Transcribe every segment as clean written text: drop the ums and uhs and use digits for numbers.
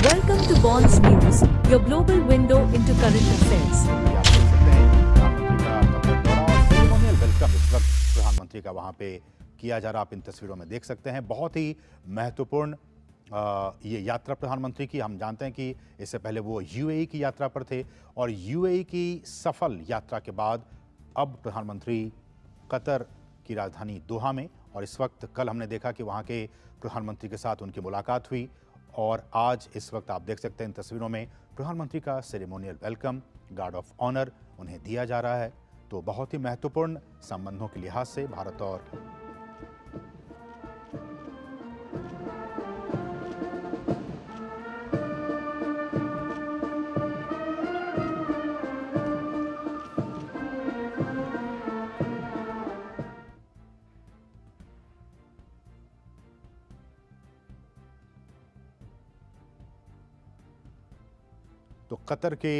Welcome to Bonds News, your global window into current affairs. Welcome इस वक्त प्रधानमंत्री का वहां पे किया जा रहा, आप इन तस्वीरों में देख सकते हैं। बहुत ही महत्वपूर्ण ये यात्रा प्रधानमंत्री की। हम जानते हैं कि इससे पहले वो यूएई की यात्रा पर थे और यूएई की सफल यात्रा के बाद अब प्रधानमंत्री कतर की राजधानी दोहा में, और इस वक्त कल हमने देखा कि वहाँ के प्रधानमंत्री के साथ उनकी मुलाकात हुई और आज इस वक्त आप देख सकते हैं इन तस्वीरों में प्रधानमंत्री का ceremonial welcome, guard of honour उन्हें दिया जा रहा है। तो बहुत ही महत्वपूर्ण संबंधों के लिहाज से भारत और तो कतर के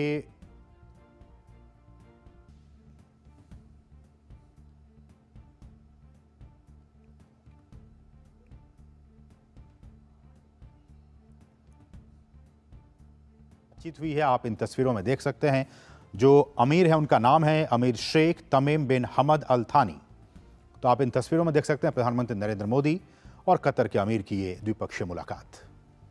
बातचीत हुई है, आप इन तस्वीरों में देख सकते हैं। जो अमीर है उनका नाम है अमीर शेख तमीम बिन हमद अल थानी। तो आप इन तस्वीरों में देख सकते हैं प्रधानमंत्री नरेंद्र मोदी और कतर के अमीर की ये द्विपक्षीय मुलाकात।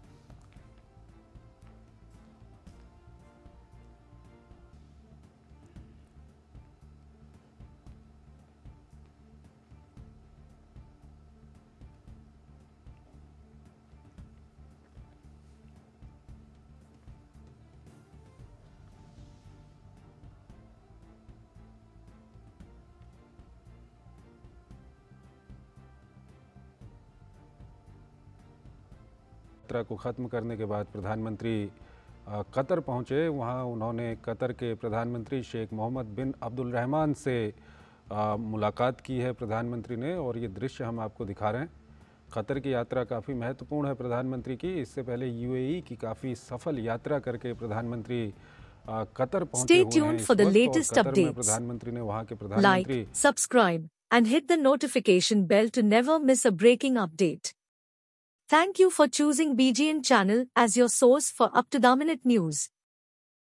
यात्रा को ख़त्म करने के बाद प्रधानमंत्री कतर पहुंचे। वहां उन्होंने कतर के प्रधानमंत्री शेख मोहम्मद बिन अब्दुल रहमान से मुलाकात की है प्रधानमंत्री ने, और ये दृश्य हम आपको दिखा रहे हैं। कतर की यात्रा काफ़ी महत्वपूर्ण है प्रधानमंत्री की। इससे पहले यूएई की काफ़ी सफल यात्रा करके प्रधानमंत्री कतर पहुंचे हुए हैं। कतर में प्रधानमंत्री ने वहाँ के प्रधानमंत्री Like, subscribe and hit the notification bell to never miss a breaking update. Thank you for choosing BGN channel as your source for up-to-the-minute news.